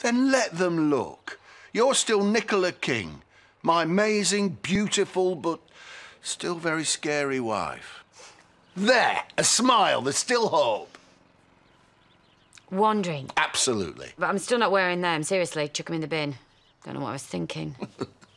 Then let them look. You're still Nicola King, my amazing, beautiful, but still very scary wife. There, a smile, there's still hope. Wandering? Absolutely. But I'm still not wearing them, seriously. Chuck them in the bin. Don't know what I was thinking.